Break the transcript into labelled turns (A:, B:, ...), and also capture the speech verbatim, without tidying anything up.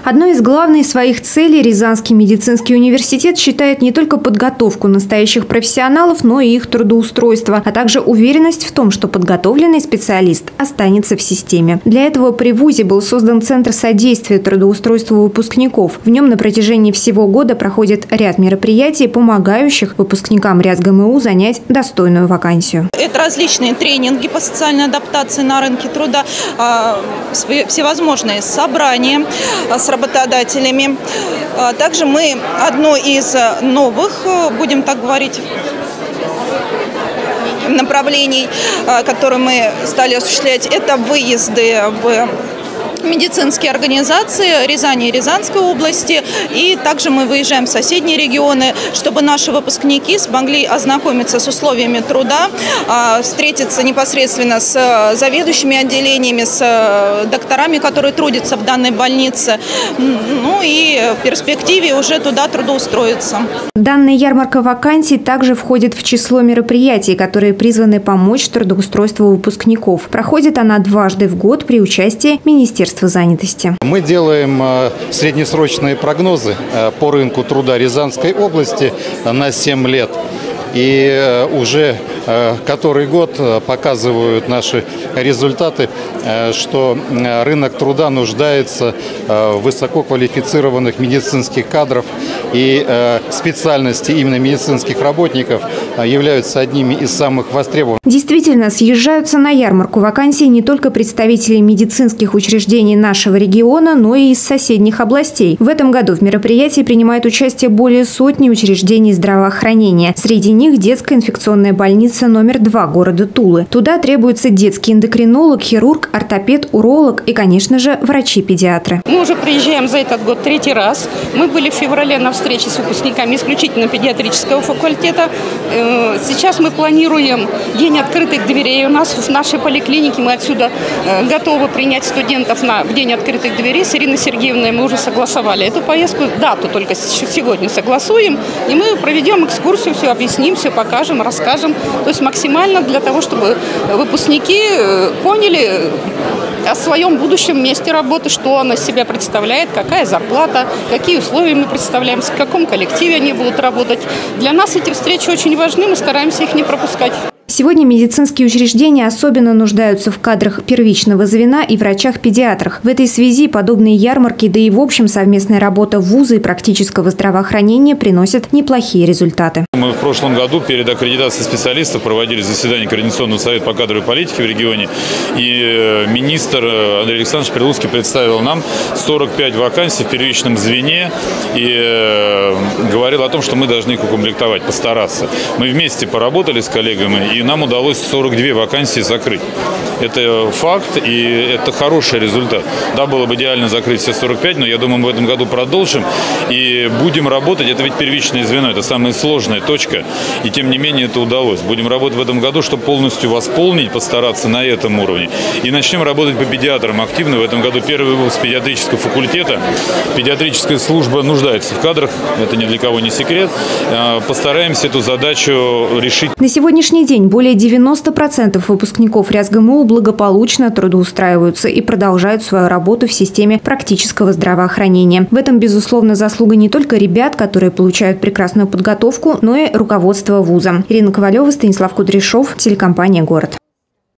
A: Одной из главных своих целей Рязанский медицинский университет считает не только подготовку настоящих профессионалов, но и их трудоустройство, а также уверенность в том, что подготовленный специалист останется в системе. Для этого при вузе был создан Центр содействия трудоустройству выпускников. В нем на протяжении всего года проходит ряд мероприятий, помогающих выпускникам РязГМУ занять достойную вакансию.
B: Это различные тренинги по социальной адаптации на рынке труда, всевозможные собрания с работодателями. Также мы одно из новых, будем так говорить, направлений, которые мы стали осуществлять, это выезды в медицинские организации Рязани и Рязанской области. И также мы выезжаем в соседние регионы, чтобы наши выпускники смогли ознакомиться с условиями труда, встретиться непосредственно с заведующими отделениями, с докторами, которые трудятся в данной больнице, ну и в перспективе уже туда трудоустроиться.
A: Данная ярмарка вакансий также входит в число мероприятий, которые призваны помочь трудоустройству выпускников. Проходит она дважды в год при участии Министерства занятости.
C: Мы делаем среднесрочные прогнозы по рынку труда Рязанской области на семь лет. И уже который год показывают наши результаты, что рынок труда нуждается в высококвалифицированных медицинских кадров, и специальности именно медицинских работников являются одними из самых востребованных.
A: Действительно, съезжаются на ярмарку вакансий не только представители медицинских учреждений нашего региона, но и из соседних областей. В этом году в мероприятии принимает участие более сотни учреждений здравоохранения. Среди них детская инфекционная больница номер два города Тулы. Туда требуется детский эндокринолог, хирург, ортопед, уролог и, конечно же, врачи-педиатры.
D: Мы уже приезжаем за этот год третий раз. Мы были в феврале на встрече с выпускниками исключительно педиатрического факультета. Сейчас мы планируем день открытых дверей. У нас в нашей поликлинике мы отсюда готовы принять студентов на в день открытых дверей. С Ириной Сергеевной мы уже согласовали эту поездку. Дату только сегодня согласуем. И мы проведем экскурсию, все объясним, все покажем, расскажем. То есть максимально для того, чтобы выпускники поняли о своем будущем месте работы, что она из себя представляет, какая зарплата, какие условия мы представляем, в каком коллективе они будут работать. Для нас эти встречи очень важны, мы стараемся их не пропускать.
A: Сегодня медицинские учреждения особенно нуждаются в кадрах первичного звена и врачах-педиатрах. В этой связи подобные ярмарки, да и в общем совместная работа вуза и практического здравоохранения приносят неплохие результаты.
E: Мы в прошлом году перед аккредитацией специалистов проводили заседание Координационного совета по кадровой политике в регионе. И министр Андрей Александрович Прилуцкий представил нам сорок пять вакансий в первичном звене и говорил о том, что мы должны их укомплектовать, постараться. Мы вместе поработали с коллегами, и нам удалось сорок две вакансии закрыть. Это факт, и это хороший результат. Да, было бы идеально закрыть все сорок пять, но я думаю, мы в этом году продолжим и будем работать. Это ведь первичное звено, это самая сложная точка, и тем не менее это удалось. Будем работать в этом году, чтобы полностью восполнить, постараться на этом уровне. И начнем работать по педиатрам активно. В этом году первый выпуск педиатрического факультета. Педиатрическая служба нуждается в кадрах, это ни для кого не секрет. Постараемся эту задачу решить.
A: На сегодняшний день более девяноста процентов выпускников РязГМУ благополучно трудоустраиваются и продолжают свою работу в системе практического здравоохранения. В этом, безусловно, заслуга не только ребят, которые получают прекрасную подготовку, но и руководства вуза. Ирина Ковалева, Станислав Кудряшов, телекомпания «Город».